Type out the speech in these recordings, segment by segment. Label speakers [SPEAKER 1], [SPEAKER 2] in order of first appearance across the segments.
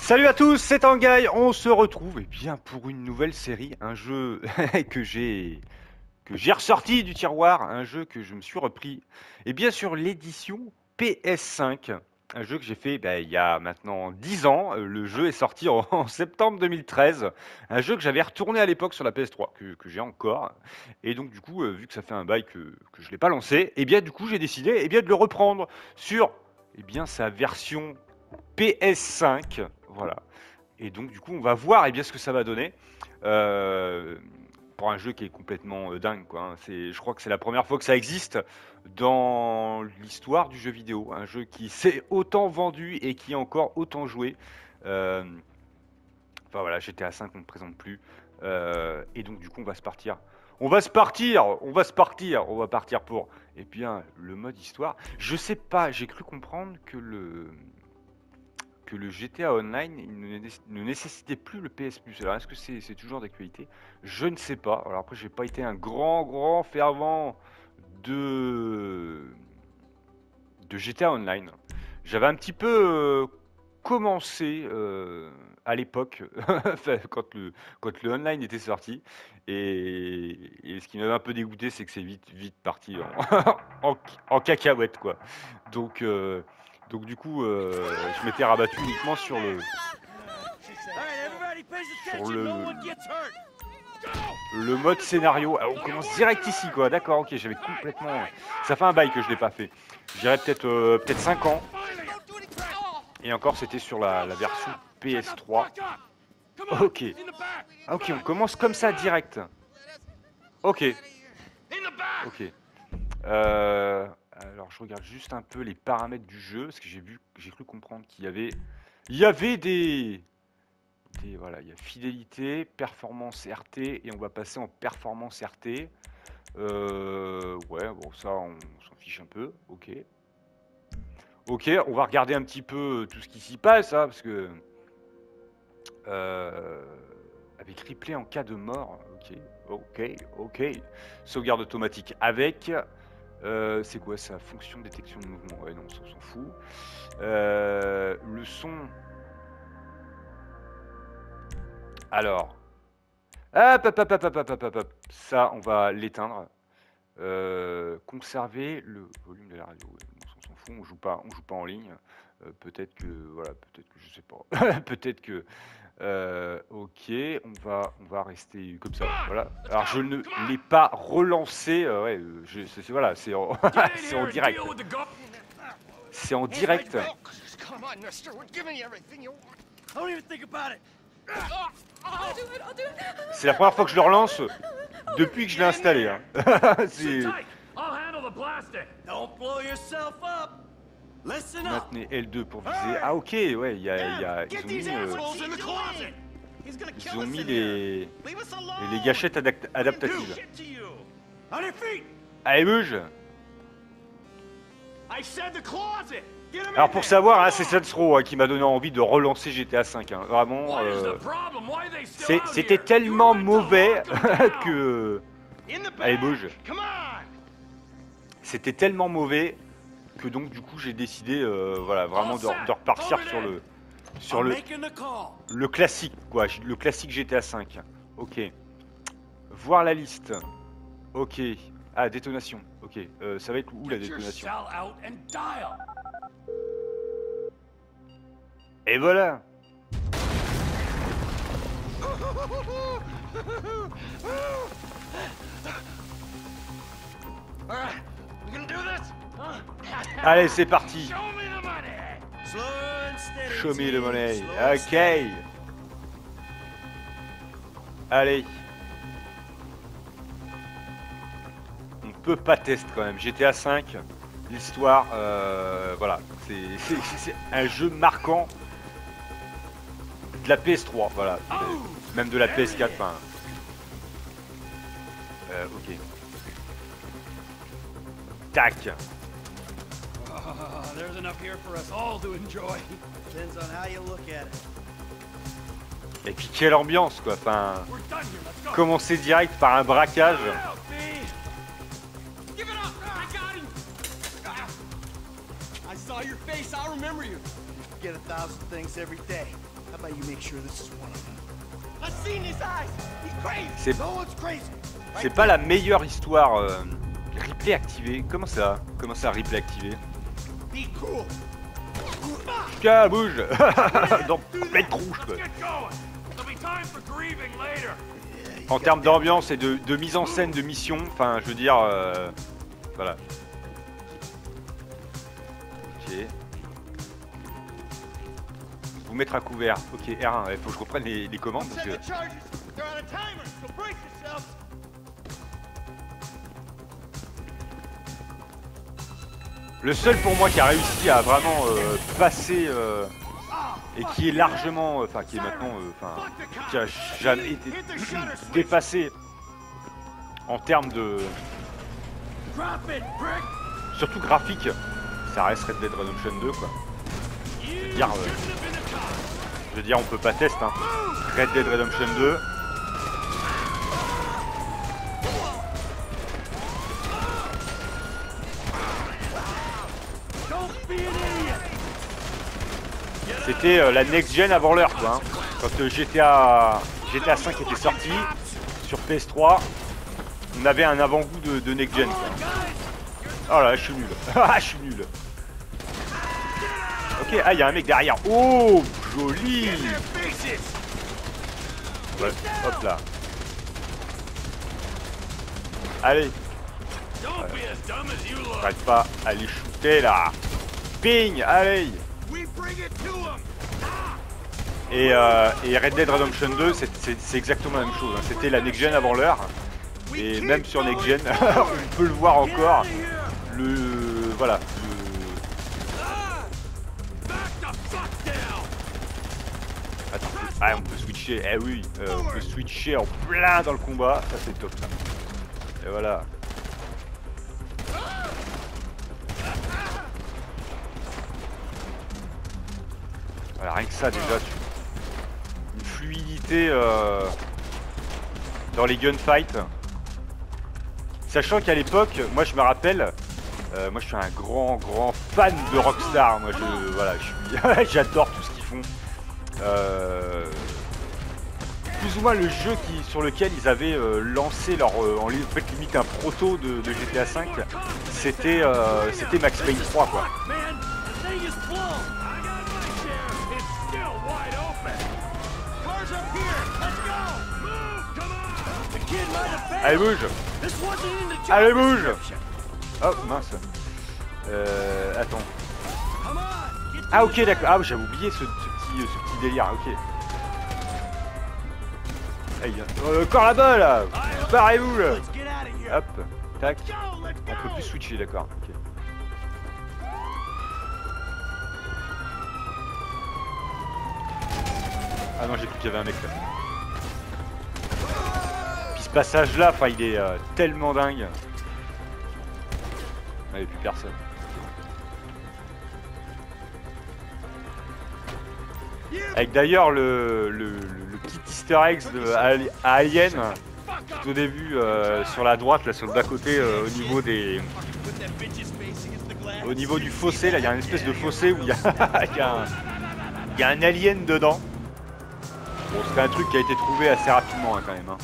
[SPEAKER 1] Salut à tous, c'est Tanguy, on se retrouve bien pour une nouvelle série, un jeu que j'ai ressorti du tiroir, un jeu que je me suis repris, et bien sûr l'édition PS5, un jeu que j'ai fait il y a maintenant 10 ans, le jeu est sorti en septembre 2013, un jeu que j'avais retourné à l'époque sur la PS3, que j'ai encore, et donc du coup, vu que ça fait un bail que je l'ai pas lancé, et bien du coup j'ai décidé de le reprendre sur sa version PS5, voilà. Et donc du coup, on va voir ce que ça va donner. Euh, pour un jeu qui est complètement dingue, quoi, hein. Je crois que c'est la première fois que ça existe dans l'histoire du jeu vidéo. Un jeu qui s'est autant vendu et qui est encore autant joué. Euh, enfin voilà, GTA 5, on ne présente plus. Et donc du coup, on va se partir. On va partir pour, eh bien, le mode histoire. Je sais pas, j'ai cru comprendre que le GTA Online il ne nécessitait plus le PS Plus. Alors est-ce que c'est toujours d'actualité? Je ne sais pas. Alors après, j'ai pas été un grand fervent de de GTA Online. J'avais un petit peu commencé à l'époque enfin, quand le online était sorti et ce qui m'avait un peu dégoûté, c'est que c'est vite parti en cacahuète, quoi. Donc donc du coup, je m'étais rabattu uniquement sur le mode scénario. Ah, on commence direct ici, quoi. D'accord, ok, j'avais complètement. Ça fait un bail que je l'ai pas fait. Je dirais peut-être 5 ans. Et encore, c'était sur la version PS3. Ok. Ah, ok, on commence comme ça direct. Ok. Ok. Alors, je regarde juste un peu les paramètres du jeu parce que j'ai cru comprendre il y avait voilà, il y a fidélité, performance RT et on va passer en performance RT. Ouais, bon, ça, on s'en fiche un peu. Ok. Ok, on va regarder un petit peu tout ce qui s'y passe, hein, parce que euh, avec replay en cas de mort. Ok. Sauvegarde automatique avec. C'est quoi ça? Fonction de détection de mouvement. Ouais, non, ça on s'en fout. Le son. Alors. Hop. Ça, on va l'éteindre. Conserver le volume de la radio. Ouais, bon, ça, on s'en fout, on joue pas en ligne. Peut-être que je sais pas. Peut-être que. Ok, on va rester comme ça. Voilà. Alors je ne l'ai pas relancé. Ouais, voilà, c'est en, c'est en direct. C'est en direct. C'est la première fois que je le relance depuis que je l'ai installé, hein. Maintenez L2 pour viser. Ah ok, ouais, ils ont mis les gâchettes adaptatives. Allez, bouge. Alors pour savoir, hein, c'est Sansro, hein, qui m'a donné envie de relancer GTA V. Hein. Vraiment, c'était tellement mauvais que... Allez, bouge. C'était tellement mauvais que donc du coup j'ai décidé, voilà, vraiment de repartir sur le classique, quoi, le classique GTA V. Ok. Voir la liste. Ok. Ah, détonation. Ok. Ça va être où la détonation? Et voilà. Allez, c'est parti. Show me the money. Ok. Allez. On peut pas tester quand même. GTA V, l'histoire, voilà. C'est un jeu marquant de la PS3, voilà. Même de la PS4, enfin. Ok. Tac. Et puis quelle ambiance, quoi. Enfin, commencer direct par un braquage. C'est pas la meilleure histoire. Replay activé. Comment ça? Comment ça, replay activé? Putain, bouge. Dans pleine tronche, quoi. En termes d'ambiance et de mise en scène de mission, enfin, je veux dire, voilà. Ok. Vous mettre à couvert. Ok, R1, il faut que je reprenne les commandes parce que... Le seul pour moi qui a réussi à vraiment passer et qui est largement, enfin qui est maintenant, qui a jamais été dépassé en termes de, surtout graphique, ça reste Red Dead Redemption 2 quoi. Je veux dire, on peut pas tester hein. Red Dead Redemption 2. C'était la next-gen avant l'heure quoi. Hein. Quand GTA 5 était sorti sur PS3, on avait un avant-goût de next-gen. Oh là, je suis nul. Ah, je suis nul. Ok, ah, il y a un mec derrière. Oh, joli. Ouais, hop là. Allez. J'arrête pas à les shooter là. Ping, allez. Et Red Dead Redemption 2, c'est exactement la même chose. Hein. C'était la next-gen avant l'heure. Et même sur next-gen, on peut le voir encore. Voilà. Attends, ah, on peut switcher. Eh oui, on peut switcher en plein dans le combat. Ça c'est top. Ça. Et voilà. Voilà, rien que ça déjà, une fluidité dans les gunfights. Sachant qu'à l'époque, moi je me rappelle, moi je suis un grand fan de Rockstar. Moi j'adore tout ce qu'ils font. Plus ou moins le jeu sur lequel ils avaient lancé leur, en fait limite un proto de GTA V, c'était Max Payne 3 quoi. Allez bouge. Allez bouge. Oh mince. Attends. Ah ok d'accord. Ah j'avais oublié ce petit délire. Ok. Hey, encore là-bas là. Barrez-vous là. Hop. Tac. On peut plus switcher d'accord. Ok. Ah non j'ai cru qu'il y avait un mec là. Passage là, enfin il est tellement dingue. Il n'y avait plus personne. Avec d'ailleurs le petit easter egg de Alien tout au début sur la droite là sur le bas côté au niveau du fossé là il y a une espèce de fossé où il y a un alien dedans. Bon c'était un truc qui a été trouvé assez rapidement hein, quand même hein.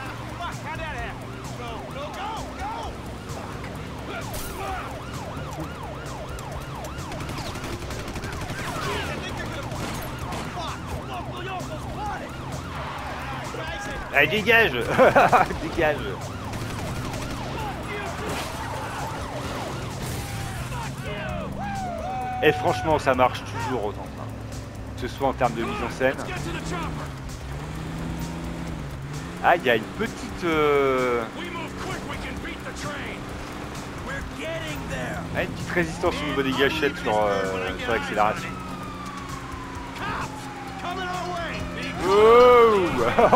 [SPEAKER 1] Allez, dégage. Dégage. Et franchement, ça marche toujours autant. Hein. Que ce soit en termes de mise en scène. Ah, il y a une petite... Ah, une petite résistance au niveau des gâchettes sur l'accélération. Oh.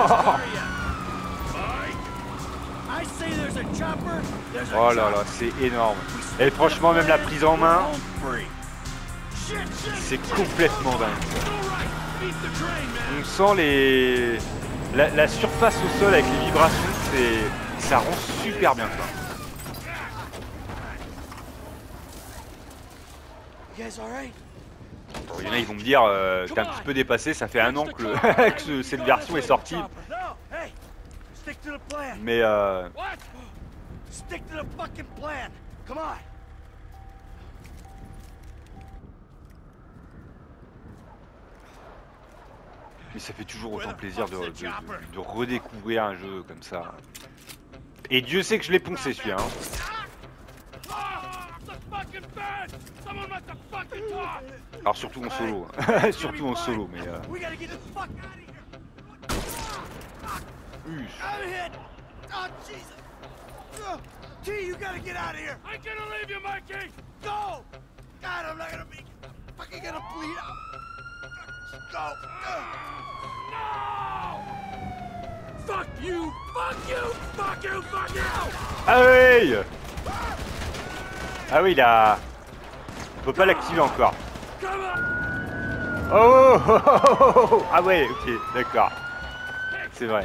[SPEAKER 1] Oh là là, c'est énorme. Et franchement, même la prise en main, c'est complètement dingue. On sent la surface au sol avec les vibrations, ça rend super bien quoi. Il y en a, ils vont me dire t'es un petit peu dépassé, ça fait un an que, que cette version est sortie. Mais ça fait toujours autant plaisir de redécouvrir un jeu comme ça. Et Dieu sait que je l'ai poncé celui-là. Alors surtout en solo, surtout en solo, mais ah oui. Ah oui, là, on peut pas l'activer encore. Oh, oh, oh, oh, oh. Ah ouais, ok, d'accord. C'est vrai.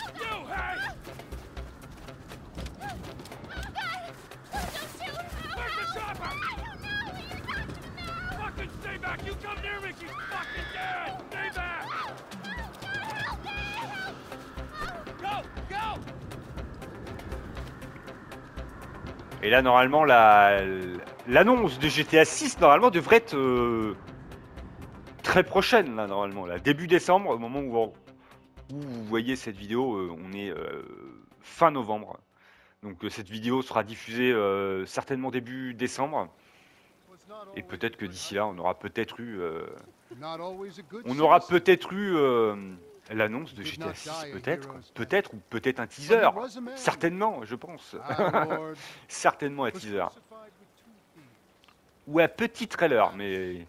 [SPEAKER 1] Et là, normalement, l'annonce de GTA 6, normalement, devrait être très prochaine, là, normalement. Là. Début décembre, au moment où vous voyez cette vidéo, on est fin novembre. Donc cette vidéo sera diffusée certainement début décembre. Et peut-être que d'ici là, on aura peut-être eu... l'annonce de GTA 6, peut-être. Peut-être, ou peut-être un teaser. Certainement, je pense. Certainement un teaser. Ou un petit trailer, mais...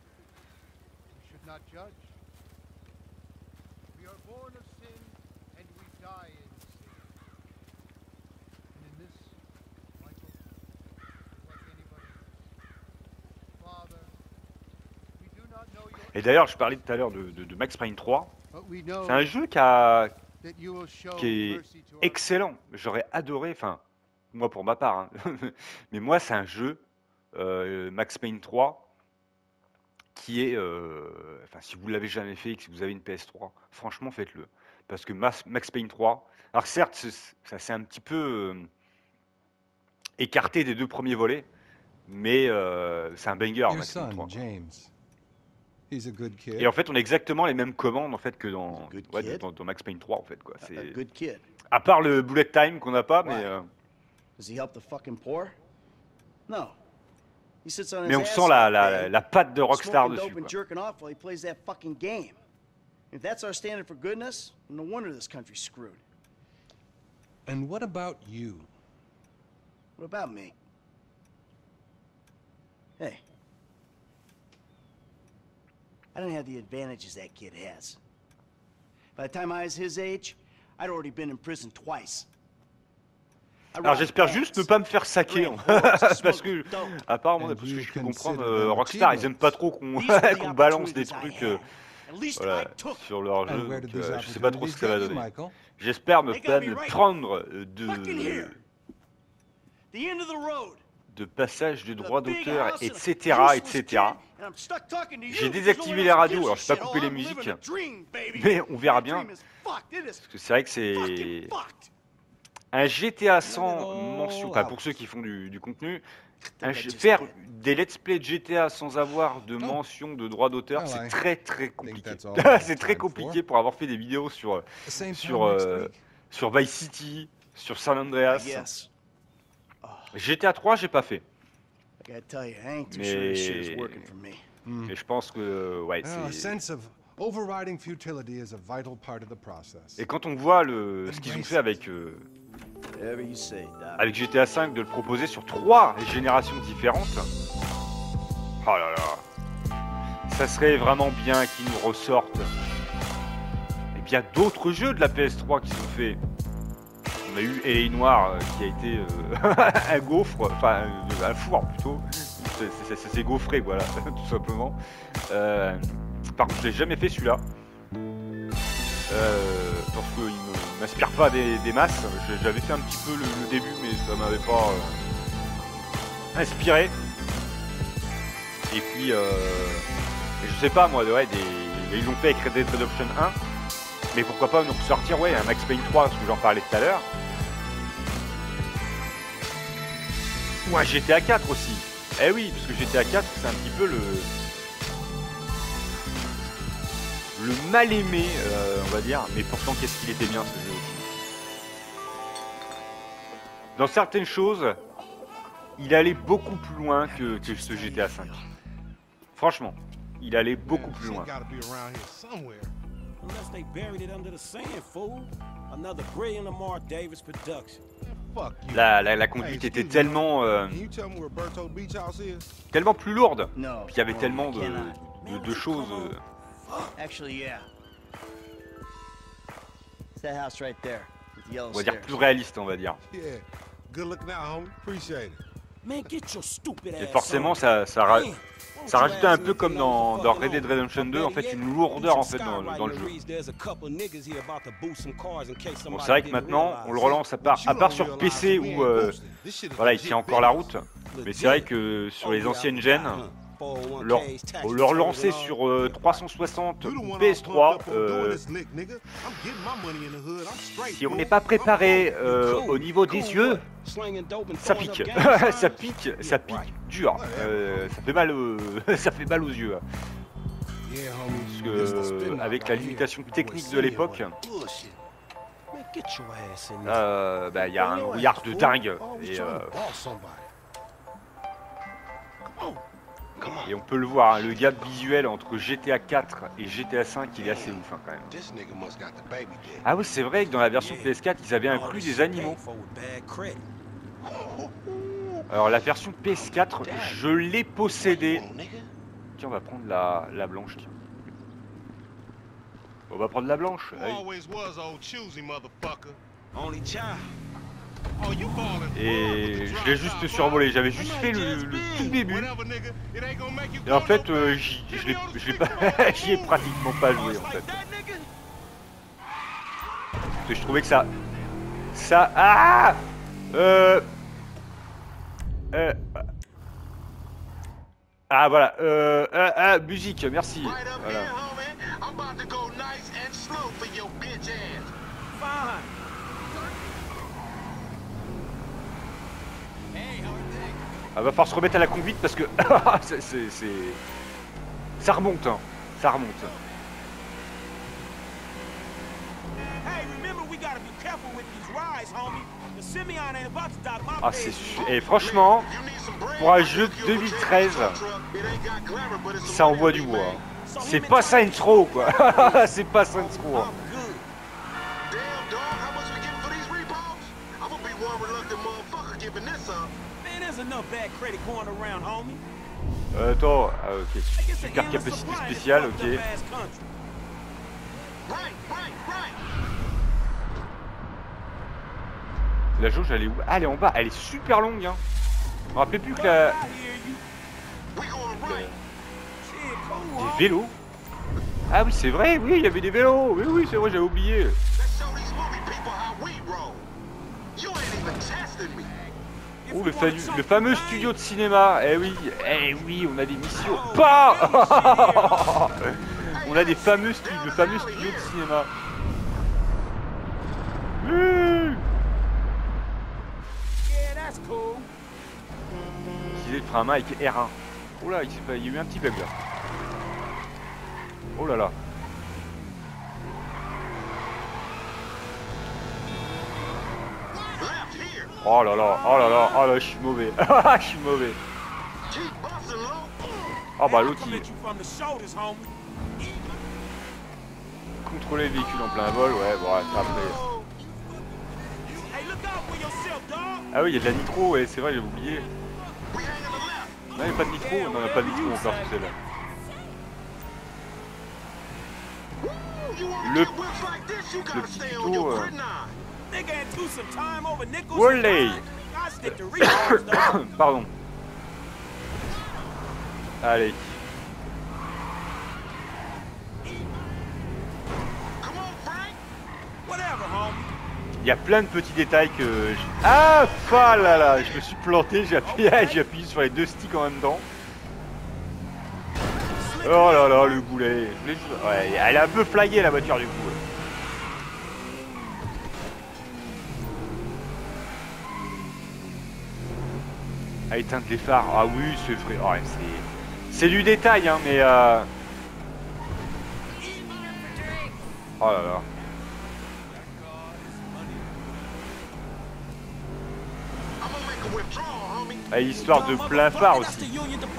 [SPEAKER 1] Et d'ailleurs, je parlais tout à l'heure de Max Payne 3. C'est un jeu qui est excellent. J'aurais adoré, enfin, moi pour ma part, hein. Mais moi c'est un jeu, Max Payne 3, qui est, enfin si vous l'avez jamais fait et que si vous avez une PS3, franchement faites-le. Parce que Max Payne 3, alors certes ça s'est un petit peu écarté des deux premiers volets, mais c'est un banger Max Payne 3. Et en fait, on a exactement les mêmes commandes en fait que dans Max Payne 3 en fait quoi. C'est à part le bullet time qu'on n'a pas, mais mais on sent la patte de Rockstar dessus.
[SPEAKER 2] And what about you?
[SPEAKER 3] What about me? Hey. I don't have the advantages that kid has. By the time I was his age, I'd already been in prison twice.
[SPEAKER 1] Alors j'espère juste ne pas me faire saquer, parce que apparemment, parce que je peux comprendre, Rockstar ils aiment pas trop qu'on qu'on balance des trucs voilà, sur leur jeu, donc, je sais pas trop ce que ça va donner. J'espère ne pas me prendre de passage de droits d'auteur, etc., etc. J'ai désactivé les radios, alors je vais pas couper les musiques, mais on verra bien, parce que c'est vrai que c'est un GTA sans mention, enfin pour ceux qui font du contenu, faire des let's play de GTA sans avoir de mention de droits d'auteur, c'est très très compliqué. C'est très compliqué pour avoir fait des vidéos sur Vice City, sur San Andreas. GTA 3, j'ai pas fait. Mais je pense que ouais, c'est... Et quand on voit ce qu'ils ont fait avec GTA 5, de le proposer sur 3 générations différentes, oh là là, ça serait vraiment bien qu'ils nous ressortent et bien d'autres jeux de la PS3 qui sont faits. On a eu L.A. Noire qui a été un gaufre, enfin un four plutôt, ça s'est gaufré voilà, tout simplement. Par contre je l'ai jamais fait celui-là, parce qu'il ne m'inspire pas des masses. J'avais fait un petit peu le début mais ça m'avait pas inspiré. Et puis Je sais pas moi, ouais, ils l'ont fait avec Red Dead Redemption 1, mais pourquoi pas nous ressortir, ouais, un Max Payne 3, parce que j'en parlais tout à l'heure. Ou un GTA 4 aussi. Eh oui, parce que GTA 4, c'est un petit peu le mal aimé, on va dire, mais pourtant qu'est-ce qu'il était bien ce jeu aussi. Dans certaines choses, il allait beaucoup plus loin que ce GTA 5. Franchement, il allait beaucoup plus loin. La conduite était tellement tellement plus lourde. Puis il y avait tellement de choses. On va dire plus réalistes, on va dire. Et forcément, ça rajoutait un peu comme dans Red Dead Redemption 2, en fait, une lourdeur en fait dans le jeu. Bon, c'est vrai que maintenant, on le relance à part sur PC où voilà, il tient encore la route. Mais c'est vrai que sur les anciennes gènes, leur lancer sur 360 ou PS3, si on n'est pas préparé au niveau des yeux, ça pique. ça pique dur. Ça fait mal ça fait mal aux yeux. Parce que avec la limitation technique de l'époque, bah, y a un brouillard de dingue. Et on peut le voir, hein, le gap visuel entre GTA 4 et GTA 5, il est assez ouf hein, quand même. Ah oui, c'est vrai que dans la version PS4, ils avaient inclus des animaux. Alors la version PS4, je l'ai possédée. Tiens, on va prendre la blanche. Tiens. On va prendre la blanche. Et je l'ai juste survolé, j'avais juste fait le tout début. Et en fait, j'y ai pratiquement pas joué en fait. Parce que je trouvais que ça... Ah voilà, musique, merci. Voilà. Va falloir se remettre à la conduite parce que ça remonte, hein. Ça remonte. Ah et franchement, pour un jeu de 2013, ça envoie du bois. C'est pas Saints Row quoi. C'est pas Saints Row. Hein. Attends, ok, super capacité spéciale, ok. La jauge elle est où? Ah, elle est en bas, elle est super longue hein. Je me rappelais plus que la... Des vélos? Ah oui c'est vrai, oui il y avait des vélos. Oui oui c'est vrai, j'avais oublié. Oh le fameux studio de cinéma. Eh oui, on a des missions. Pas. On a le fameux studio de cinéma. Utiliser le frein à main avec R1. Oh là, il y a eu un petit bug là. Oh là là. Oh là là, je suis mauvais. Je suis mauvais. Oh bah l'autre il... Contrôler le véhicule en plein vol, ouais, bon, après... Ah oui, il y a de la nitro, ouais, c'est vrai, j'avais oublié. Non, il n'y a pas de nitro, non, on n'a pas de nitro encore sur celle-là. Le petit tuto... Walley. Pardon. Allez. Il y a plein de petits détails que... Ah, là là, je me suis planté, j'ai appuyé sur les deux sticks en même temps. Oh là là, le boulet. Ouais, elle est un peu flyée la voiture du coup. À éteindre les phares. Ah oui, c'est vrai. Ouais, c'est du détail, hein, mais oh là là. Ah, histoire de plein phare aussi.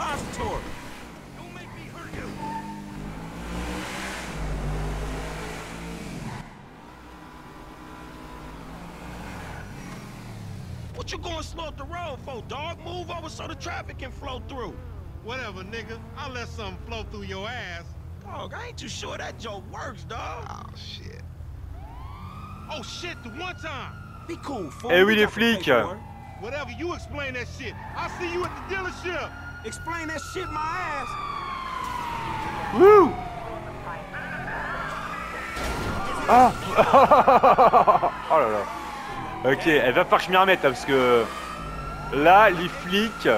[SPEAKER 4] What you going slow up the road for, dog? Move over so the traffic can flow through.
[SPEAKER 5] Whatever, nigga. I'll let something flow through your ass.
[SPEAKER 4] Dog, I ain't too sure that joke works, dog.
[SPEAKER 5] Oh, shit. Oh, shit, the one time.
[SPEAKER 4] Be cool, fool.
[SPEAKER 1] Eh oui,
[SPEAKER 4] We
[SPEAKER 1] les
[SPEAKER 4] got to pay
[SPEAKER 1] flics.
[SPEAKER 4] for it.
[SPEAKER 5] Whatever, you explain that shit. I'll see you at the dealership.
[SPEAKER 4] Explain that shit my ass.
[SPEAKER 1] Wouh. Ah. Oh là là. Ok, elle va falloir que je m'y remette, hein, parce que là, les flics.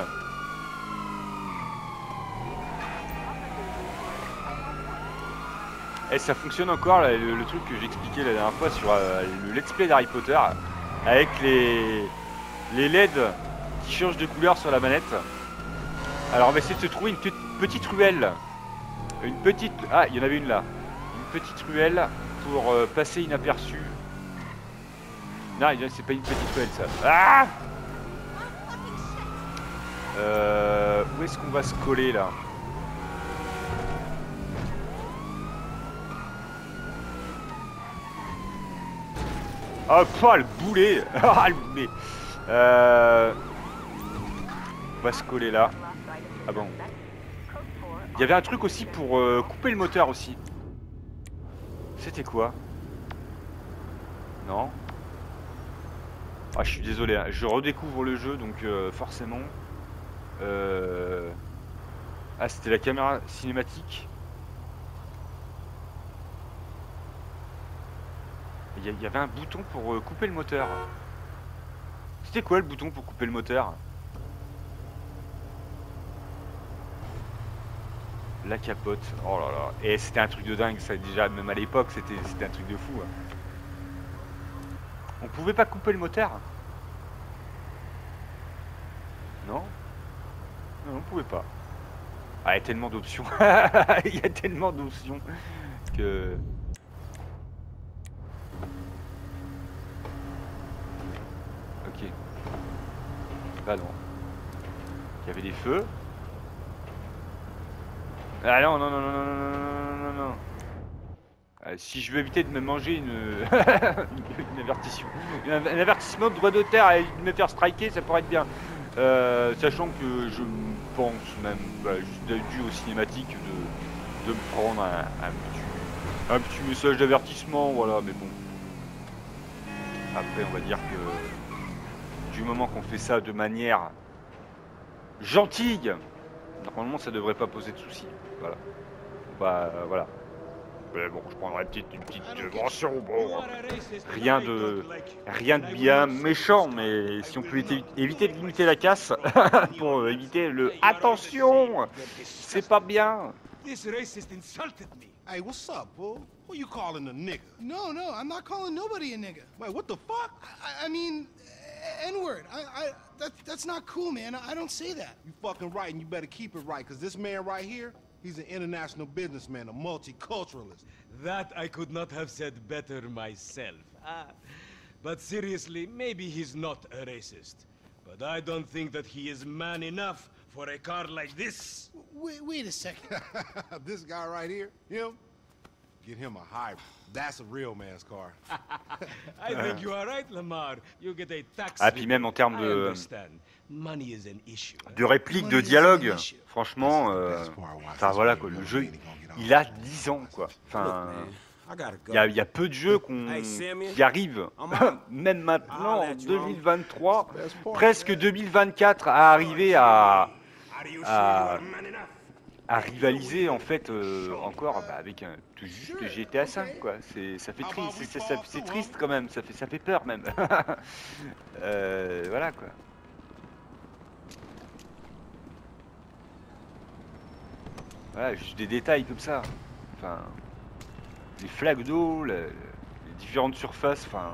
[SPEAKER 1] Et ça fonctionne encore, là, le truc que j'expliquais la dernière fois sur le let's play d'Harry Potter, avec les LED qui changent de couleur sur la manette. Alors on va essayer de se trouver une petite ruelle. Une petite... Ah, il y en avait une là. Une petite ruelle pour passer inaperçu. Non, c'est pas une petite ruelle ça. Ah, où est-ce qu'on va se coller là? Oh, le boulet. Ah, le boulet. On va se coller là. Ah bon. Il y avait un truc aussi pour couper le moteur aussi. C'était quoi? Non. Ah, je suis désolé, hein. Je redécouvre le jeu, donc forcément. Ah, c'était la caméra cinématique. Il y avait un bouton pour couper le moteur. C'était quoi le bouton pour couper le moteur? La capote. Oh là là. Et c'était un truc de dingue, ça déjà, même à l'époque, c'était un truc de fou. Hein. On pouvait pas couper le moteur? Non? Non, on pouvait pas. Ah, il y a tellement d'options. Il y a tellement d'options que... Ok. Bah non. Il y avait des feux. Ah non, non, non, non, non, non, non, non, non. Si je veux éviter de me manger une... un avertissement de droit d'auteur et de me faire striker, ça pourrait être bien. Sachant que je pense même, juste dû aux cinématiques, de me prendre un petit message d'avertissement, voilà, mais bon. Après, on va dire que du moment qu'on fait ça de manière gentille, normalement ça devrait pas poser de soucis. Voilà. Bah voilà. Mais bon, je prendrai une petite mention, bon. Rien de bien méchant, mais si on peut éviter de limiter la casse pour éviter le attention, c'est pas bien.
[SPEAKER 4] This racist insulted me.
[SPEAKER 5] Hey, what's up, fool? Who you calling a nigga?
[SPEAKER 6] No, I'm not calling nobody a nigga.
[SPEAKER 5] Wait, what the fuck?
[SPEAKER 6] I mean, N-word. That's not cool, man. I don't say that.
[SPEAKER 5] You fucking right, and you better keep it right, because this man right here, he's an international businessman, a multiculturalist.
[SPEAKER 4] That I could not have said better myself. But seriously, maybe he's not a racist. But I don't think that he is man enough for a car like this.
[SPEAKER 6] Wait a second.
[SPEAKER 5] This guy right here, him, get him a hybrid. That's a real man's car.
[SPEAKER 4] I think you are right, Lamar. You get a tax.
[SPEAKER 1] Ah, puis même en termes
[SPEAKER 4] I understand. Money is an issue.
[SPEAKER 1] de répliques, de dialogue, franchement, enfin voilà quoi, le jeu, il a 10 ans quoi. Enfin, il y a peu de jeux qui arrivent, même maintenant en 2023, presque 2024, à arriver à rivaliser en fait encore avec tout juste GTA 5 quoi. Ça fait triste, c'est triste quand même, ça fait peur même. Voilà quoi. Voilà, juste des détails comme ça. Enfin, les flaques d'eau, les différentes surfaces, enfin...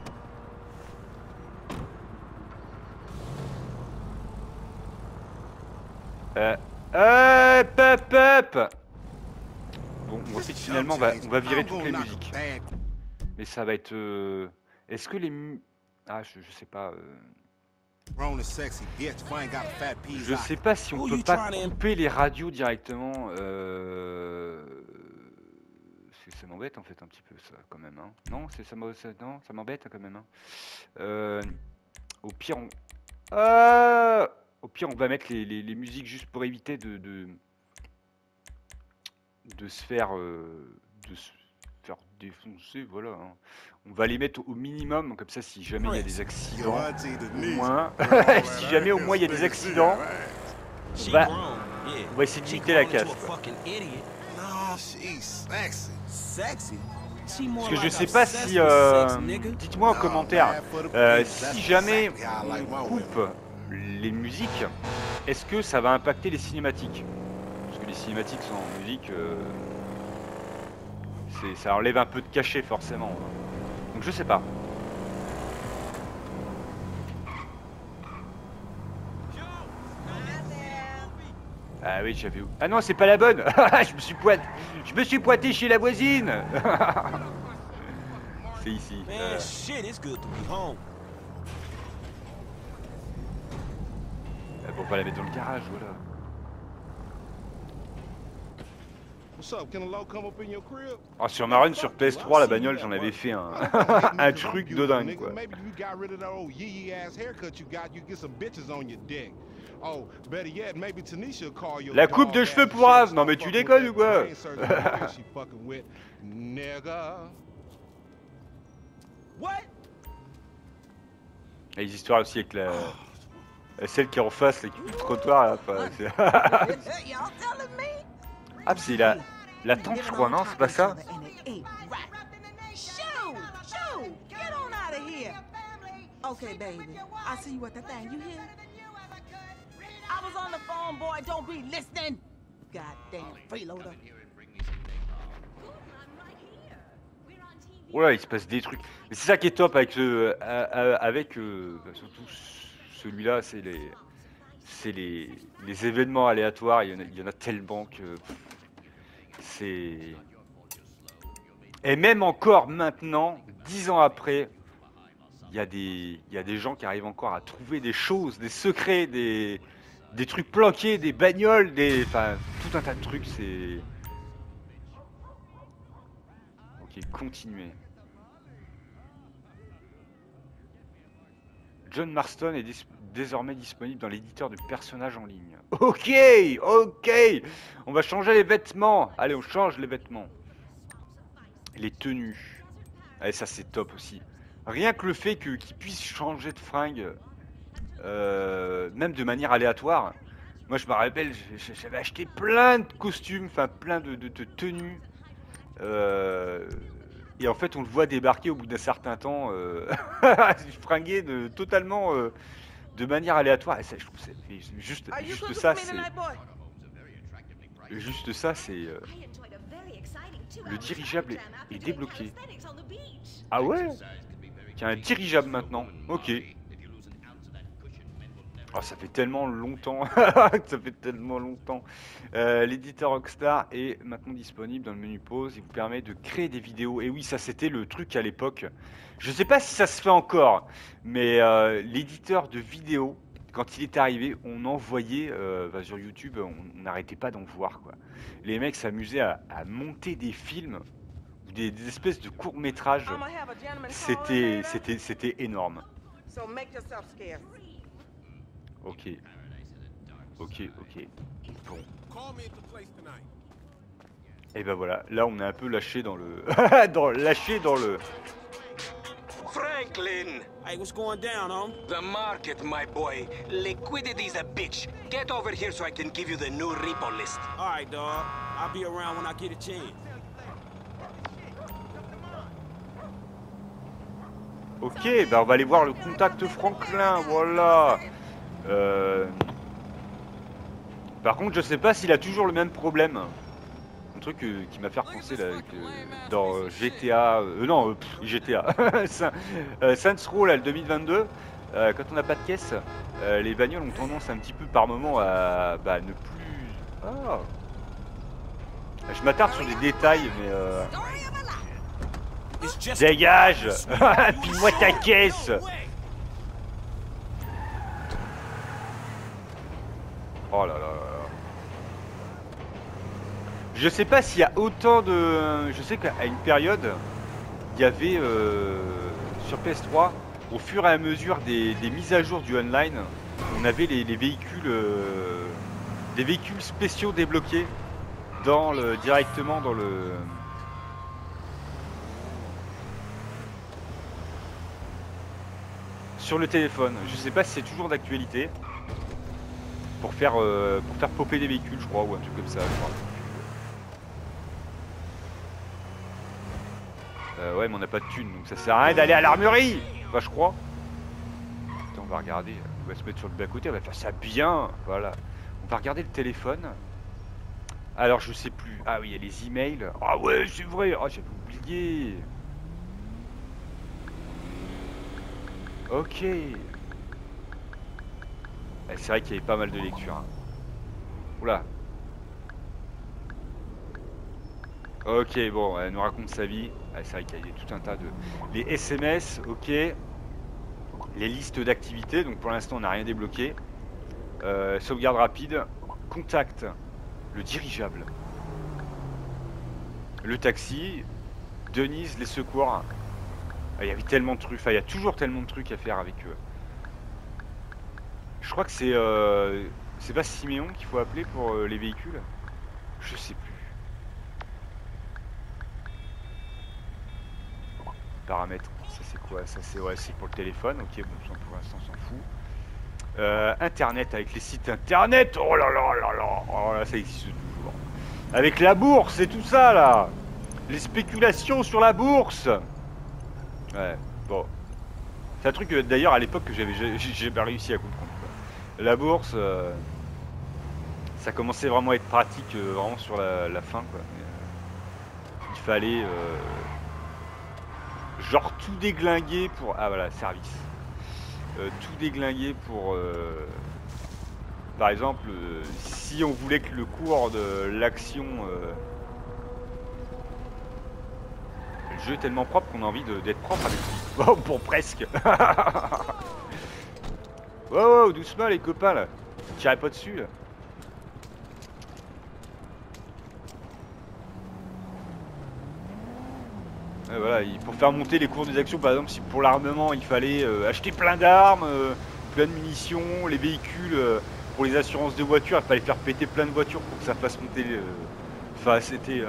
[SPEAKER 1] Hop. Bon, on va finalement, on va virer toutes les musiques. Mais ça va être... Est-ce que les... Ah, je sais pas... Je sais pas si on peut pas couper les radios directement. Ça m'embête en fait un petit peu ça quand même. Hein. Non, ça m'embête quand même. Hein. Au pire, on va mettre les musiques juste pour éviter de se faire défoncer. Voilà. Hein. On va les mettre au minimum, comme ça si jamais il y a des accidents, au moins, si jamais au moins il y a des accidents, on va essayer de limiter la casse. Quoi. Parce que je sais pas si, dites-moi en commentaire, si jamais on coupe les musiques, est-ce que ça va impacter les cinématiques? Parce que les cinématiques sans musique, ça enlève un peu de cachet forcément. Donc je sais pas. Ah oui, j'avais... Ah non, c'est pas la bonne. Je me suis pointé chez la voisine. C'est ici. Bon, on va la mettre dans le garage, voilà. Oh, sur ma run sur PS3, la bagnole, j'en avais fait un truc de dingue, quoi. La coupe de cheveux pour Av. Non mais tu déconnes ou quoi? Et les histoires aussi avec celle qui est en face, là, qui fait le trottoir là. Ah, c'est la tante, je crois, non? C'est pas ça?
[SPEAKER 7] Okay, baby. I see you at the thing. You hear? I was on the phone, boy. Don't be listening. Goddamn freeloader.
[SPEAKER 1] Ouais, il se passe des trucs. Mais c'est ça qui est top avec surtout celui-là, c'est les événements aléatoires. Il y en a tellement que c'est. Et même encore maintenant, 10 ans après. Il y a des gens qui arrivent encore à trouver des choses, des secrets, des trucs planqués, des bagnoles, enfin, tout un tas de trucs, c'est... Ok, continuez. John Marston est désormais disponible dans l'éditeur de personnages en ligne. Ok. On va changer les vêtements. Allez, on change les vêtements. Les tenues. Allez, ça c'est top aussi. Rien que le fait qu'ils puissent changer de fringue, même de manière aléatoire. Moi je me rappelle, j'avais acheté plein de costumes, enfin plein de tenues. Et en fait on le voit débarquer au bout d'un certain temps, fringué totalement de manière aléatoire. Et ça, je trouve c'est juste ça, c'est... Juste ça, c'est... Le dirigeable est débloqué. Ah ouais? Il y a un dirigeable maintenant. Ok. Oh, ça fait tellement longtemps. Ça fait tellement longtemps. L'éditeur Rockstar est maintenant disponible dans le menu pause. Il vous permet de créer des vidéos. Et oui, ça c'était le truc à l'époque. Je sais pas si ça se fait encore. Mais l'éditeur de vidéos, quand il est arrivé, on envoyait sur YouTube, on n'arrêtait pas d'en voir, quoi. Les mecs s'amusaient à monter des films. Des espèces de courts-métrages. C'était énorme. Ok. Bon. Et ben voilà, là on est un peu lâché dans le... lâché dans le...
[SPEAKER 8] Franklin! Hey, what's going down, home? The market, my boy. Liquidity's a bitch. Get over here so I can give you the new repo list. All right, dog. I'll be around when I get a chance.
[SPEAKER 1] Ok, bah on va aller voir le contact Franklin, voilà. Par contre, je sais pas s'il a toujours le même problème. Un truc qui m'a fait repenser là, dans GTA... non, GTA. Saints Row, là, le 2022, quand on n'a pas de caisse, les bagnoles ont tendance un petit peu par moment à ne plus... Ah. Je m'attarde sur des détails, mais... Dégage. Pile-moi ta caisse. Oh là là là là. Je sais pas s'il y a autant de... Je sais qu'à une période, il y avait sur PS3, au fur et à mesure des mises à jour du online, on avait les véhicules, des véhicules spéciaux débloqués directement dans le... sur le téléphone. Je sais pas si c'est toujours d'actualité. Pour faire popper des véhicules, je crois, ou un truc comme ça. Ouais, mais on n'a pas de thunes, donc ça sert à rien d'aller à l'armurerie. Enfin, je crois. Attends, on va regarder. On va se mettre sur le bas-côté, on va faire ça bien. Voilà. On va regarder le téléphone. Alors, je sais plus. Ah oui, il y a les emails. Ah ouais, c'est vrai. Ah, j'avais oublié. Ok. C'est vrai qu'il y avait pas mal de lectures. Hein. Oula. Ok, bon, elle nous raconte sa vie. C'est vrai qu'il y a tout un tas de... Les SMS, ok. Les listes d'activités, donc pour l'instant on n'a rien débloqué. Sauvegarde rapide. Contact. Le dirigeable. Le taxi. Denise, les secours. Il y avait tellement de trucs, enfin il y a toujours tellement de trucs à faire avec eux. Je crois que c'est pas Siméon qu'il faut appeler pour les véhicules. Je sais plus. Paramètres, ça c'est quoi? Ça c'est ouais, c'est pour le téléphone. Ok, bon, pour l'instant on s'en fout. Internet, avec les sites internet. Oh là là là là. Oh là, ça existe toujours. Avec la bourse et tout ça là. Les spéculations sur la bourse. Ouais, bon. C'est un truc d'ailleurs à l'époque que j'ai pas réussi à comprendre. La bourse, ça commençait vraiment à être pratique vraiment sur la fin quoi. Mais, il fallait genre tout déglinguer pour... Ah voilà, service. Tout déglinguer pour... par exemple, si on voulait que le cours de l'action... le jeu est tellement propre qu'on a envie d'être propre avec lui. Oh, pour presque. Wow, doucement les copains là. Tirez pas dessus là. Et voilà, pour faire monter les cours des actions, par exemple, si pour l'armement il fallait acheter plein d'armes, plein de munitions, les véhicules, pour les assurances de voitures, il fallait faire péter plein de voitures pour que ça fasse monter. Enfin, c'était.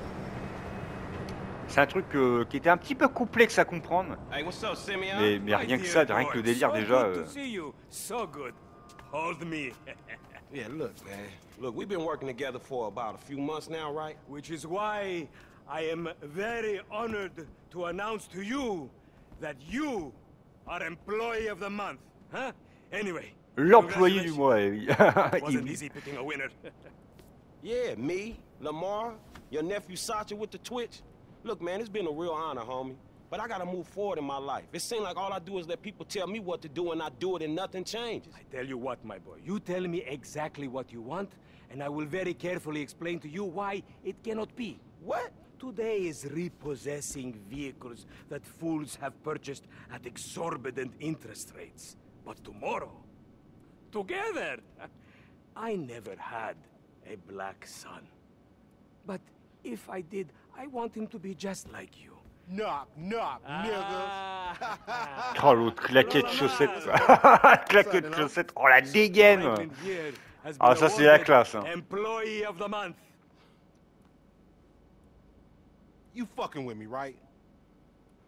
[SPEAKER 1] C'est un truc qui était un petit peu complexe à comprendre.
[SPEAKER 8] Hey, what's up, Simeon?
[SPEAKER 1] Mais rien que ça, rien que le délire déjà.
[SPEAKER 8] So good. Hold me.
[SPEAKER 4] Yeah, look, man. Look, we've been working together for about a few months now, right?
[SPEAKER 8] Which is why I am very honored to announce to you that you are Employee of the Month. Huh? Anyway.
[SPEAKER 1] L'employé du mois, oui.
[SPEAKER 8] It wasn't easy picking a winner.
[SPEAKER 4] Yeah, me, Lamar, your nephew Sacha with the Twitch. Look, man, it's been a real honor, homie. But I gotta move forward in my life. It seems like all I do is let people tell me what to do and I do it and nothing changes.
[SPEAKER 8] I tell you what, my boy. You tell me exactly what you want, and I will very carefully explain to you why it cannot be.
[SPEAKER 4] What?
[SPEAKER 8] Today is repossessing vehicles that fools have purchased at exorbitant interest rates. But tomorrow, together, I never had a black son. But if I did, I want him to be just like you.
[SPEAKER 5] Knock, knock, niggas.
[SPEAKER 1] Oh l'autre claquette chaussette. Claquette chaussette. Oh la dégaine. Ah ça c'est la classe. Hein.
[SPEAKER 8] Employee of the month.
[SPEAKER 5] You fucking with me, right?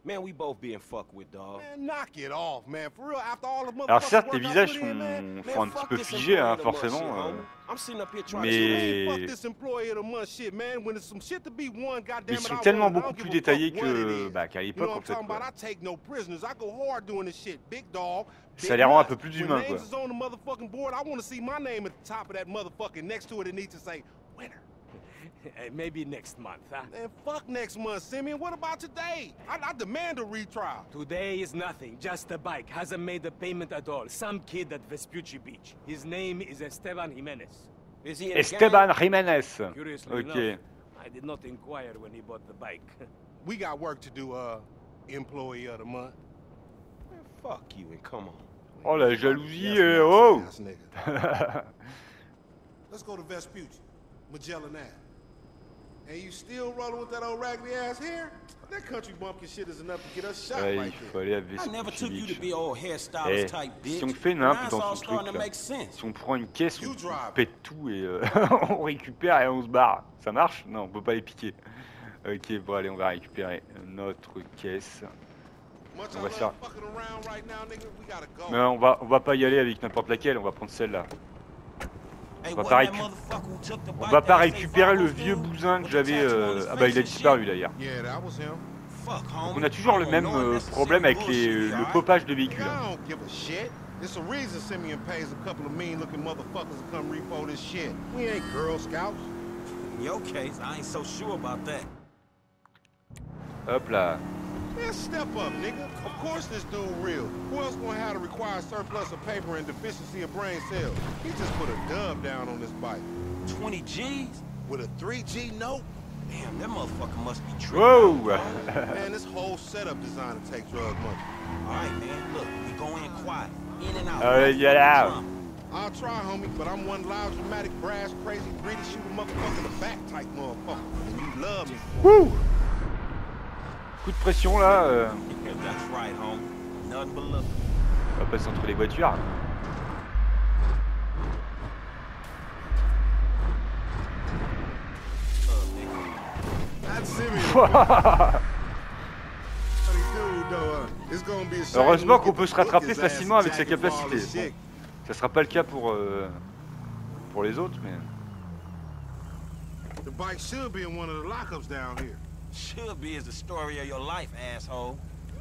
[SPEAKER 8] Man, we both being fucked with, dog.
[SPEAKER 5] Man, knock it off, man. For real, after all the
[SPEAKER 1] Alors
[SPEAKER 5] motherfucking
[SPEAKER 1] certes, les
[SPEAKER 5] work I
[SPEAKER 1] visages
[SPEAKER 5] put in, man.
[SPEAKER 1] font un petit peu figés, hein, forcément.
[SPEAKER 8] I'm sitting up here trying
[SPEAKER 1] Mais
[SPEAKER 5] Fuck this employee of the month shit, man. When there's some shit to be won, goddamn
[SPEAKER 1] ils
[SPEAKER 5] it,
[SPEAKER 1] sont
[SPEAKER 5] I
[SPEAKER 1] tellement
[SPEAKER 5] want it. I
[SPEAKER 1] beaucoup
[SPEAKER 5] don't
[SPEAKER 1] plus
[SPEAKER 5] give a fuck
[SPEAKER 1] détaillés
[SPEAKER 5] what it
[SPEAKER 1] que
[SPEAKER 5] is.
[SPEAKER 1] bah, qu'à
[SPEAKER 5] You know
[SPEAKER 1] l'époque
[SPEAKER 5] what
[SPEAKER 1] en
[SPEAKER 5] I'm
[SPEAKER 1] fait.
[SPEAKER 5] talking about?
[SPEAKER 1] Quoi.
[SPEAKER 5] I take no prisoners. I go hard doing this shit. Big dog.
[SPEAKER 1] Ça les rend un peu plus humains, quoi.
[SPEAKER 5] When names is on the motherfucking board, I want to see my name at the top of that motherfucking next to it. It needs to say winner.
[SPEAKER 8] Maybe next month, huh?
[SPEAKER 5] Man, fuck next month, Simeon. What about today? I demand a retrial.
[SPEAKER 8] Today is nothing, just a bike. Hasn't made a payment at all. Some kid at Vespucci Beach. His name is Esteban Jimenez. Is he in
[SPEAKER 1] Esteban Jimenez.
[SPEAKER 8] Curiously
[SPEAKER 1] Ok.
[SPEAKER 8] enough, I did not inquire when he bought the bike.
[SPEAKER 5] We got work to do, employee of the month.
[SPEAKER 8] Man, fuck you and come on.
[SPEAKER 1] Oh la jalousie,
[SPEAKER 5] Yes,
[SPEAKER 1] oh.
[SPEAKER 5] ass nigga. Let's go to Vespucci, Magellan Ave. And you still rolling with that old raggedy ass hair? That country bumpkin shit is enough to get us shot
[SPEAKER 1] Ouais,
[SPEAKER 5] right
[SPEAKER 1] il
[SPEAKER 5] there.
[SPEAKER 1] faut aller à
[SPEAKER 9] I never took you to
[SPEAKER 1] Vespucci
[SPEAKER 9] be old hairstylist
[SPEAKER 1] Eh,
[SPEAKER 9] type bitch.
[SPEAKER 1] si on fait nimp
[SPEAKER 9] Now it's
[SPEAKER 1] dans
[SPEAKER 9] all
[SPEAKER 1] son
[SPEAKER 9] starting
[SPEAKER 1] truc
[SPEAKER 9] to
[SPEAKER 1] là,
[SPEAKER 9] make sense.
[SPEAKER 1] si on prend une caisse,
[SPEAKER 5] You
[SPEAKER 1] on
[SPEAKER 5] drive.
[SPEAKER 1] pète tout et on récupère et on se barre. Ça marche? Non, on peut pas les piquer. Ok, bon allez, on va récupérer notre caisse.
[SPEAKER 5] Much
[SPEAKER 1] On
[SPEAKER 5] I
[SPEAKER 1] va
[SPEAKER 5] love
[SPEAKER 1] faire-
[SPEAKER 5] fucking around right now, nigga, we gotta go.
[SPEAKER 1] Mais on va pas y aller avec n'importe laquelle, on va prendre celle-là.
[SPEAKER 9] Hey,
[SPEAKER 1] On va
[SPEAKER 9] wasn't
[SPEAKER 1] pas
[SPEAKER 9] that motherfucker who took the
[SPEAKER 1] On
[SPEAKER 9] bike
[SPEAKER 1] va pas
[SPEAKER 9] that say
[SPEAKER 1] récupérer le
[SPEAKER 9] Fargo's
[SPEAKER 1] vieux
[SPEAKER 9] dude?
[SPEAKER 1] bousin que
[SPEAKER 9] With the
[SPEAKER 1] j'avais.
[SPEAKER 9] tattoo on his
[SPEAKER 1] Ah bah il a
[SPEAKER 9] face and
[SPEAKER 1] disparu
[SPEAKER 9] shit?
[SPEAKER 1] d'ailleurs.
[SPEAKER 5] Yeah, that was him.
[SPEAKER 9] Fuck,
[SPEAKER 1] Donc
[SPEAKER 9] homie.
[SPEAKER 1] on a toujours
[SPEAKER 9] I
[SPEAKER 1] le
[SPEAKER 9] don't
[SPEAKER 1] même
[SPEAKER 9] know unnecessary
[SPEAKER 1] problème avec
[SPEAKER 9] bullshit,
[SPEAKER 1] le
[SPEAKER 9] alright?
[SPEAKER 1] popage de véhicule.
[SPEAKER 5] I don't give a shit. There's a reason Simeon pays a couple of mean-looking motherfuckers to come repo this shit. We ain't Girl Scouts.
[SPEAKER 9] In your case, I ain't so sure about that.
[SPEAKER 1] Hop là.
[SPEAKER 5] Man, step up, nigga. Of course this dude real. Who else gonna have to require surplus of paper and deficiency of brain cells? He just put a dub down on this bike.
[SPEAKER 9] 20 G's?
[SPEAKER 5] With a 3G note?
[SPEAKER 9] Damn, that motherfucker must be tripping.
[SPEAKER 1] Wow.
[SPEAKER 5] Man, this whole setup designed to take drug money.
[SPEAKER 9] All right, man. Look, we go in quiet. In and out.
[SPEAKER 1] Get out.
[SPEAKER 5] I'll try, homie, but I'm one loud, dramatic, brass, crazy, greedy, shoot a motherfucker in the back type motherfucker. And you love me.
[SPEAKER 1] Wouh. Coup de pression là.
[SPEAKER 9] Yeah, that's right, homie. Nothing but love.
[SPEAKER 1] On va passer entre les voitures.
[SPEAKER 5] That's Simeon.
[SPEAKER 1] Heureusement qu'on peut se rattraper facilement avec sa capacité. Ça sera pas le cas pour les autres, mais.
[SPEAKER 5] The bike should be in one of the lockups down here.
[SPEAKER 9] Should be is the story of your life, asshole.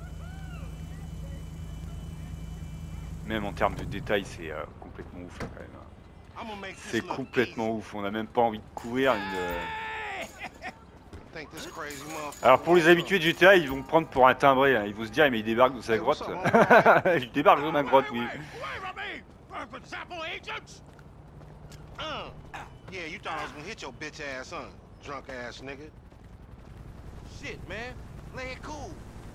[SPEAKER 1] Même en termes de détails, c'est complètement ouf là, quand même.
[SPEAKER 5] I'm gonna make this
[SPEAKER 1] C'est
[SPEAKER 5] look
[SPEAKER 1] complètement ouf. On a même pas envie de courir.
[SPEAKER 5] easy. Think this crazy motherfucker
[SPEAKER 1] Alors pour les
[SPEAKER 5] won't
[SPEAKER 1] habitués de GTA, ils vont me prendre pour un timbré. Hein. Ils vont se dire mais il débarque dans sa
[SPEAKER 5] Hey, what's
[SPEAKER 1] grotte.
[SPEAKER 5] up, homie?
[SPEAKER 1] Il débarque dans ma grotte, oui.
[SPEAKER 5] Yeah, you thought I was gonna hit your bitch ass, huh? Drunk ass nigga. Shit, man. Play it cool.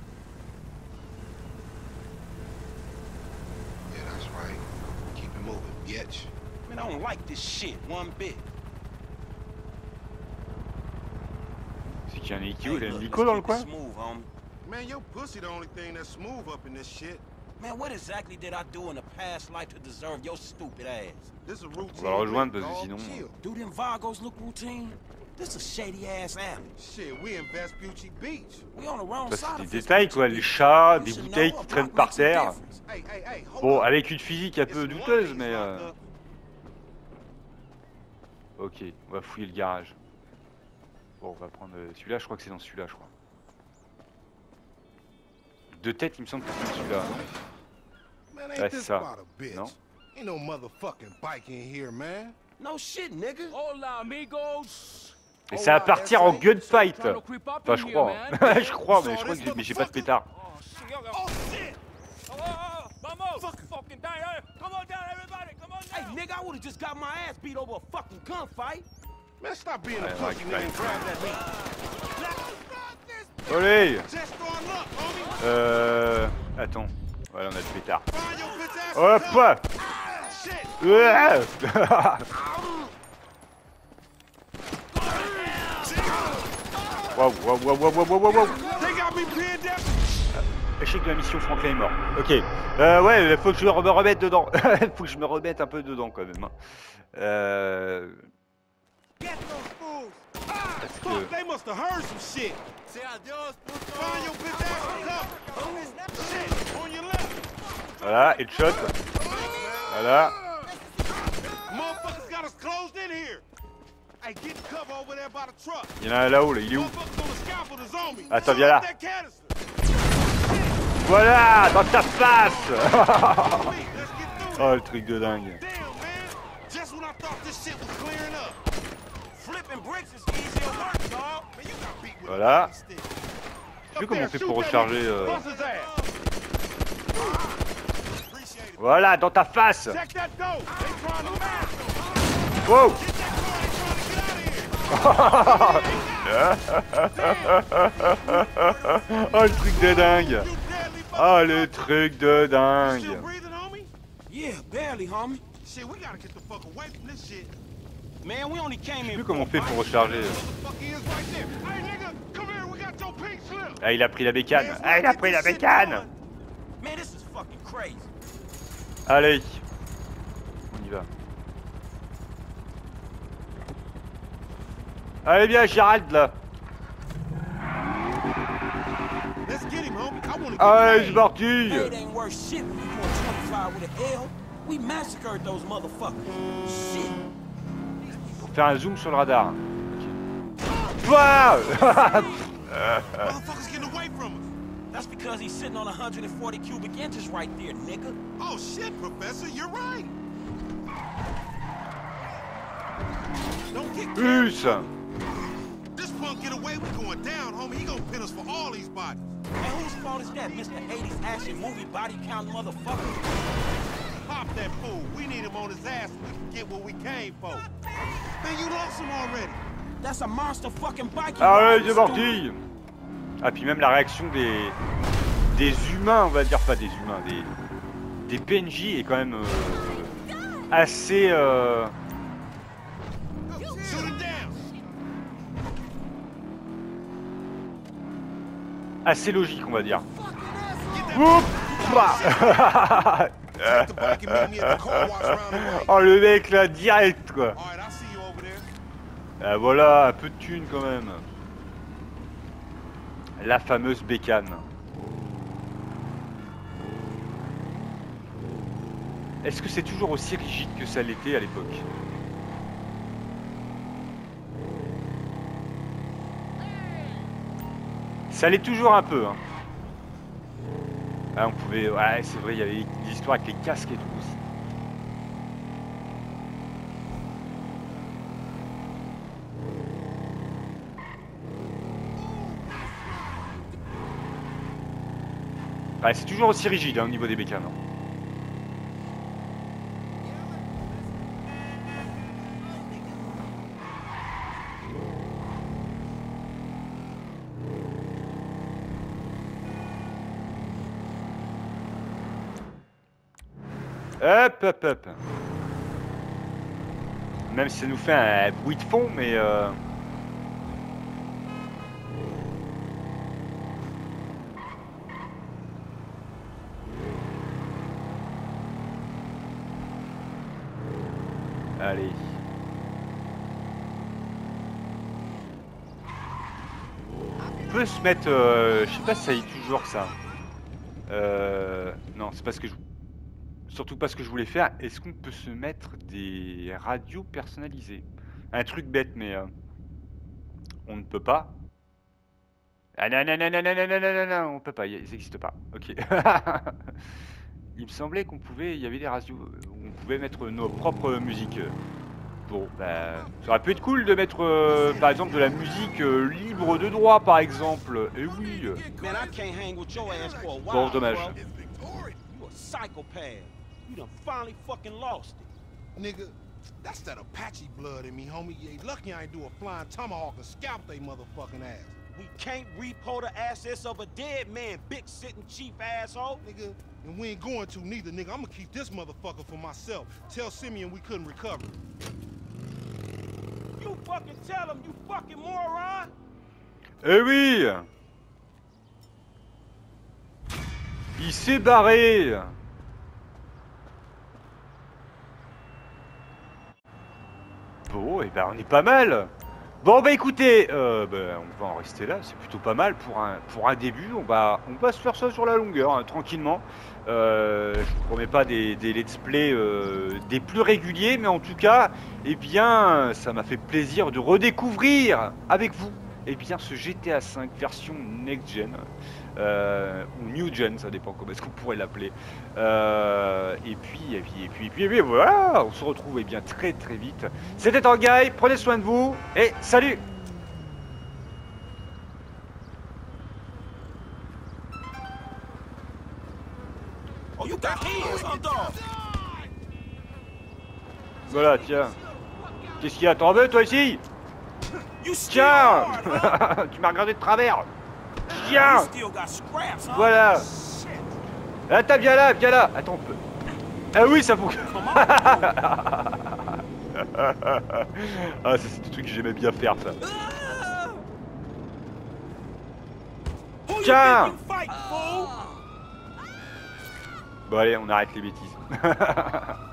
[SPEAKER 9] Yeah, that's right. Keep it moving, bitch. Man, I don't like this shit one bit.
[SPEAKER 1] C'est qu'il y a un
[SPEAKER 9] Hey,
[SPEAKER 1] Nico, il y a un
[SPEAKER 9] look,
[SPEAKER 1] Nico
[SPEAKER 9] let's
[SPEAKER 1] dans le
[SPEAKER 9] keep it
[SPEAKER 1] coin.
[SPEAKER 9] smooth, homie.
[SPEAKER 5] Man, your pussy the only thing that's smooth up in this shit.
[SPEAKER 9] Man, what exactly did I do in a past life to deserve your stupid ass?
[SPEAKER 5] This is a routine.
[SPEAKER 1] On va le rejoindre
[SPEAKER 5] lick,
[SPEAKER 1] parce que
[SPEAKER 5] dog.
[SPEAKER 1] sinon.
[SPEAKER 5] Chill.
[SPEAKER 9] Do them Vagos look routine? This a shady ass alley.
[SPEAKER 5] Shit, we in Vespucci Beach.
[SPEAKER 9] We on the wrong
[SPEAKER 1] Ça
[SPEAKER 9] side
[SPEAKER 1] c'est
[SPEAKER 9] of
[SPEAKER 1] des
[SPEAKER 9] this
[SPEAKER 1] détails
[SPEAKER 9] bitch.
[SPEAKER 1] quoi, les chats,
[SPEAKER 9] You
[SPEAKER 1] des
[SPEAKER 9] should
[SPEAKER 1] bouteilles
[SPEAKER 9] know
[SPEAKER 1] qui
[SPEAKER 9] a
[SPEAKER 1] traînent
[SPEAKER 9] block
[SPEAKER 1] par
[SPEAKER 9] makes a
[SPEAKER 1] terre.
[SPEAKER 9] difference.
[SPEAKER 5] Hey, hold
[SPEAKER 1] Bon,
[SPEAKER 5] up.
[SPEAKER 1] avec une physique un peu
[SPEAKER 5] It's one of
[SPEAKER 1] douteuse,
[SPEAKER 5] these
[SPEAKER 1] mais.
[SPEAKER 5] locked up.
[SPEAKER 1] Ok, on va fouiller le garage. Bon, on va prendre celui-là, je crois que c'est dans celui-là, je crois. De tête, il me semble que c'est dans celui-là.
[SPEAKER 5] Man,
[SPEAKER 1] Ouais,
[SPEAKER 5] ain't
[SPEAKER 1] c'est
[SPEAKER 5] this
[SPEAKER 1] ça.
[SPEAKER 5] about a bitch?
[SPEAKER 1] Non?
[SPEAKER 5] Ain't no motherfucking bike in here, man.
[SPEAKER 9] No shit, nigga.
[SPEAKER 8] Hola, amigos.
[SPEAKER 1] Et ça va partir en gunfight. Enfin, je crois. Hein. Je crois, mais je crois que j'ai pas de pétard.
[SPEAKER 8] Oh shit! Vamos! Fucking down here! Come on down, everybody! Come on
[SPEAKER 9] Hey,
[SPEAKER 8] down!
[SPEAKER 9] nigga, I would've just got my ass beat over a fucking gunfight.
[SPEAKER 5] Man, stop being a
[SPEAKER 1] Ouais,
[SPEAKER 5] pussy,
[SPEAKER 1] ouais,
[SPEAKER 5] nigga, and grab that meat.
[SPEAKER 1] Allez.
[SPEAKER 5] Just throwing luck, homie.
[SPEAKER 1] Attends. Voilà, on a le pétard.
[SPEAKER 5] Find your bitch ass.
[SPEAKER 1] Hop.
[SPEAKER 5] Shit.
[SPEAKER 1] Ouais. Waouh, waouh, waouh, waouh, waouh, waouh, waouh.
[SPEAKER 5] They got me pinned down.
[SPEAKER 1] Échec de la mission, Franklin est mort. Ok. Ouais, faut que je me remette dedans. Faut que je me remette un peu dedans quand même. Hein.
[SPEAKER 5] Get those fools.
[SPEAKER 1] Parce
[SPEAKER 5] Fuck,
[SPEAKER 1] que...
[SPEAKER 5] they must have heard some shit. Find your bitch ass some cover. Shit, on your left.
[SPEAKER 1] Voilà, headshot. Voilà.
[SPEAKER 5] Motherfuckers got us closed in here. Hey, get cover over there by the truck.
[SPEAKER 1] Il y en a un là-haut, là. Il est où?
[SPEAKER 5] Motherfuckers on the scaffold is on me.
[SPEAKER 1] Attends, viens là.
[SPEAKER 5] That canister.
[SPEAKER 1] Voilà, dans ta face.
[SPEAKER 5] Let's get through
[SPEAKER 1] Oh, le truc de dingue.
[SPEAKER 5] Damn, man. Just when I thought this shit was clearing up.
[SPEAKER 8] Flipping bricks is easy to work, dog.
[SPEAKER 5] Man, you got beat with
[SPEAKER 1] Voilà.
[SPEAKER 5] a fucking stick.
[SPEAKER 1] Je sais plus comment on fait pour recharger.
[SPEAKER 5] Bust his ass. Appreciate it.
[SPEAKER 1] Voilà, dans ta face.
[SPEAKER 5] Check that door. They trying to mask.
[SPEAKER 1] Wow.
[SPEAKER 5] Get that door. They trying to get out of here.
[SPEAKER 1] Oh, le truc de dingue.
[SPEAKER 5] You deadly
[SPEAKER 1] Oh, le truc de
[SPEAKER 5] Still
[SPEAKER 1] dingue.
[SPEAKER 5] breathing, homie?
[SPEAKER 8] Yeah, barely, homie.
[SPEAKER 5] Shit, we gotta get the fuck away from this shit.
[SPEAKER 8] Man, we only came
[SPEAKER 1] Je sais
[SPEAKER 8] in.
[SPEAKER 1] plus comment on fait pour recharger.
[SPEAKER 5] Fuck he is right there. Hey, nigga, come here. We got your pink slip.
[SPEAKER 1] Ah, il a pris la bécane. Ah, il a pris la bécane.
[SPEAKER 8] Man, this is fucking crazy.
[SPEAKER 1] Allez. On y va. Allez bien, Gérald, là.
[SPEAKER 5] Let's get him, homie. I wanna get
[SPEAKER 1] Allez,
[SPEAKER 5] paid.
[SPEAKER 1] c'est parti.
[SPEAKER 8] Hey, it ain't worth shit when you doing 25 with an L. We massacred those motherfuckers. Shit.
[SPEAKER 1] Pour faire un zoom sur le radar. Toi.
[SPEAKER 5] Motherfuckers getting away from us.
[SPEAKER 8] That's because he's sitting on 140 cubic inches right there, nigga.
[SPEAKER 5] Oh shit, Professor, you're right. Don't get carried.
[SPEAKER 1] Plus.
[SPEAKER 5] This punk get away, we going down, homie. He gonna pin us for all these bodies.
[SPEAKER 8] And whose fault is that, Mr. 80s action movie body count motherfucker?
[SPEAKER 5] Pop that fool. We need him on his ass so we can get what we came for. Man, you lost him already.
[SPEAKER 8] That's a monster fucking bike.
[SPEAKER 1] Allez, c'est parti. Ah, puis même la réaction des humains, on va dire, pas des humains, des PNJ est quand même assez...
[SPEAKER 5] Shoot him down.
[SPEAKER 1] assez logique, on va dire.
[SPEAKER 5] Get that
[SPEAKER 1] Oups.
[SPEAKER 5] Take the bike and meet me at the car wash around the way.
[SPEAKER 1] Oh, le mec là, direct quoi.
[SPEAKER 5] All right, I'll see you over there.
[SPEAKER 1] Ah, voilà, un peu de thune quand même. La fameuse bécane. Est-ce que c'est toujours aussi rigide que ça l'était à l'époque? Ça l'est toujours un peu. Hein. Ah, on pouvait... Ouais, c'est vrai, il y avait des histoires avec les casques et tout aussi. Ouais, c'est toujours aussi rigide hein, au niveau des bécanes. Hein. Hop, hop, hop. Même si ça nous fait un bruit de fond, mais... Allez. On peut se mettre... je sais pas si ça y est toujours ça. Non, c'est pas ce que je... Surtout pas ce que je voulais faire. Est-ce qu'on peut se mettre des radios personnalisées? Un truc bête, mais... on ne peut pas. Ah non, non, non, non, non, non, non, non, non, on peut pas, ça n'existe pas. Ok. Il me semblait qu'on pouvait... Il y avait des radios où on pouvait mettre nos propres musiques. Bon, bah... Ça aurait pu être cool de mettre, par exemple, de la musique libre de droit, par exemple. Et oui.
[SPEAKER 8] Man, I can't hang with your ass for a while.
[SPEAKER 1] Bon, dommage.
[SPEAKER 8] bro. You a psychopath. You done finally fucking lost it.
[SPEAKER 5] Nigga, that's that Apache blood in me, homie. You ain't lucky I ain't do a flying tomahawk and scalp they motherfucking ass.
[SPEAKER 8] We can't repo the assets of a dead man, big sitting chief asshole.
[SPEAKER 5] Nigga, and we ain't going to neither, nigga. I'm gonna keep this motherfucker for myself. Tell Simeon we couldn't recover.
[SPEAKER 8] You fucking tell him, you fucking moron.
[SPEAKER 1] Eh oui. Il s'est barré. Bon, et ben on est pas mal. Bon bah écoutez, on va en rester là, c'est plutôt pas mal pour un début, on va se faire ça sur la longueur, hein, tranquillement. Je vous promets pas des let's play des plus réguliers, mais en tout cas, eh bien, ça m'a fait plaisir de redécouvrir avec vous, eh bien, ce GTA V version next gen. Ou new gen, ça dépend comment est-ce qu'on pourrait l'appeler. Et puis voilà, on se retrouve eh bien très très vite. C'était Tanguy, prenez soin de vous et salut.
[SPEAKER 9] Oh, you got hands, huh, dog?
[SPEAKER 1] Voilà, tiens. Qu'est-ce qu'il y a? T'en veux toi ici? Tiens. Tu m'as regardé de travers. Tiens. Voilà. Attends, viens là. Attends, on peut. Ah oui, ça fonctionne. Ah, ça c'est des trucs que j'aimais bien faire, ça. Tiens. Bon allez, on arrête les bêtises.